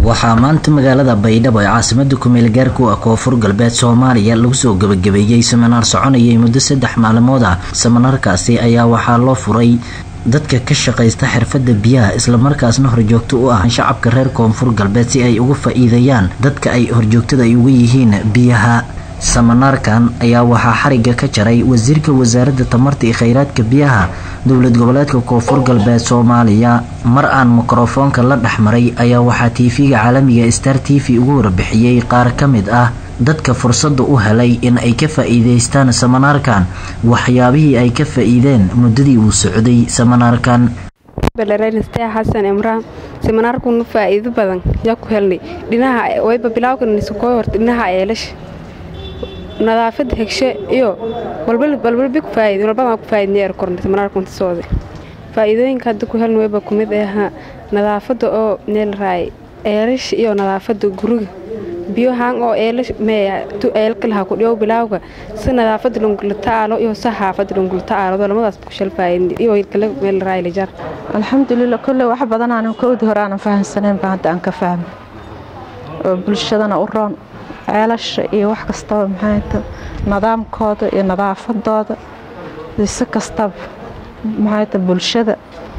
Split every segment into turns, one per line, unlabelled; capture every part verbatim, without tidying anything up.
waxaa maanta magaalada Baydhabo ee caasimadda ku meel gaarku ah Koonfur Galbeed Soomaaliya lagu soo gabagabeeyay seminar soconayay muddo saddex maalmood ah. Seminarkaasi ayaa waxaa loo furay dadka ka shaqeysta xirfadda biyaha isla markaasna horjoogto u ah shacabka reer Koonfur Galbeed si ay uga faa'iideeyaan dadka ay horjoogtada ay ugu yihiin biyaha. Seminarkan ayaa waxaa xariga ka jaray wasiirka wasaaradda tamarta iyo kheyraadka biyaha dowlad goboleedka Koonfur Galbeed Soomaaliya. mar aan mikrofoonka la dhaxmaray ayaa waxaa T V-ga caalamiga Star T V ugu warbixiyay qaar ka mid ah dadka fursada u helay in ay ka faa'iideystaan seminarkan waxyaabihii ay ka faa'iideen muddadii uu socday seminarkan.
Balaraynasta Xasan Imraan seminarku faa'iido badan yaa ku helnay dhinaca wayba bilawgan isku horta dhinaca eelash nadaafad hegshe iyo walbal balbal big faa'iido walbaba ku faa'iideeyay kornta seminarku sooday faa'iidooyinka hadda ku helnay wayba kumid ah nadaafada oo neel raay eelash iyo nadaafada guriga biyahan oo eelash meeya tu eelkalaha ku dhiyo bilawga si nadaafada lungul taalo iyo saxaafada lungul taalo lamadaas ku shal faa'iido iyo kala meel raay la jar
alxamdulillah kullu wax badan aan koodi horaan fahansaneen baan aan ka fahmay oo bulshadana u roon ceelasha iyo wax kasta maxay tahay nidaamkooda iyo nadaafadooda si kasta maxay tahay bulshada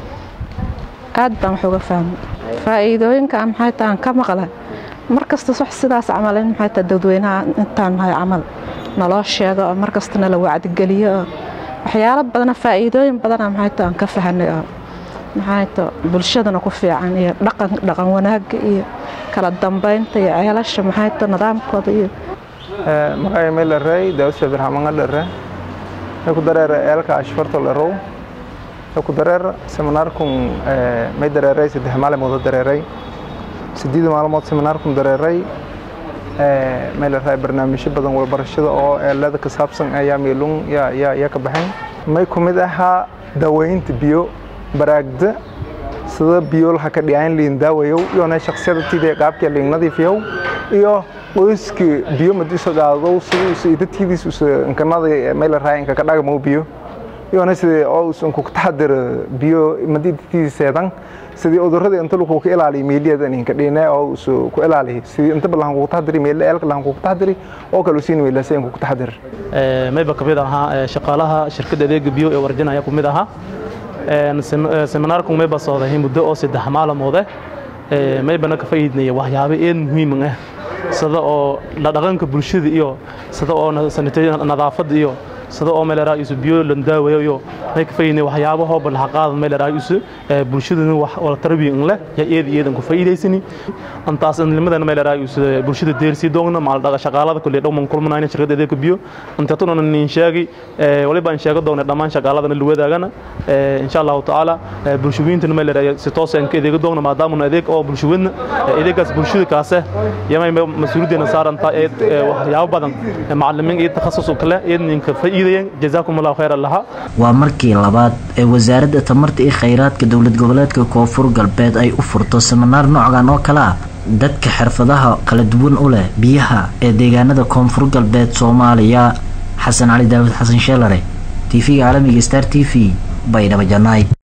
aad baan wax uga fahmay faa'iidooyinka maxay tahay ka maqlay markasta wax sidaas camaleen maxay tahay dadweynaha intaan hay amal naloo sheego markasta la wacdi galiyo waxyaalo badan faa'iidooyin badan maxay tahay ka fahanay maxay tahay bulshadana ku fiican iyo dhaqan dhaqan wanaag iyo kala dambeynta iyo ceelasha maxay tahay nidaamkooda iyo
ee magay meel ray dawsha birhaman dharre ku dareer eelka ashfarto la row ku dareer seminarkum ee may dareeray saddex maalmood dareeray sidii maalmood seminarkum dareeray ee meel ray barnaamijyo badan wal barashada oo eelada ka saabsan ayaa meelun ya ya ya ka baxay may kumid aha daweynta biyo baraagda sida biyo la ka dhiyaan liin daawayo iyo na shakhsiyada tidee qaabka liin nadiifiyo iyo qoyski biyo madiso gaado sidii dadkiisu inkanada meel raayinka ka dhagmo biyo iyo na sidii oo uu ku taxadar biyo madidtiiseedan sidii udurada inta lagu ka ilaaliyo meeliyadan in ka dhina oo uu ku ilaaliyo sidii inta balan ku taxadari meel eelka lan ku taxadari oo kale siin meel seen ku taxadar
ee mayba kamid aha shaqaalaha shirkadda adeeg biyo ee warjinaya kumid aha ee seminarku mayba sooday muddo oo saddex maalmood ee mayba ka faa'iidnay waxyaabo ee muhiim ah sida oo la dhaqanka bulshada iyo sida oo nadaafada iyo sida oo meel raayis biyo la daawayo iyo ay ka faa'iidnay waxyaabo hoob la xaqaad meel raayis bulshada wax wala tarbiyin leh ya eed eedan ku faa'iideysani antaas in limadan meel raayis bulshada deersi doogna maal dhaqa shaqaalada kulli dhawman kulmanayna shirkadda adeeg biyo inta toona nin sheegay waliba aan sheego doona dhamaan shaqaalada la wadaagana insha Allah taala bulshooyinta meel raayis si toos ah adeeg doogna maadaama adeeg oo bulshooyinna adeegaas bulshada kaas yamay mas'uuliyadna saaranta waxyaabo badan macallimiin iyo takhasus kale eedninka faa'iideeyay jazakumullahu khayran laha
waa markii labaad ee wasaaradda tamarta iyo kheyraadka dowlad goboleedka Koonfur Galbeed ay u furto seminar noocan oo kala dadka xirfadaha kala duwan u leh biyaha ee deegaanada Koonfur Galbeed Soomaaliya. Xasan Ali Daawud Xasan Sheelare T V-ga caalamiga Star T V Baydhabo Janay.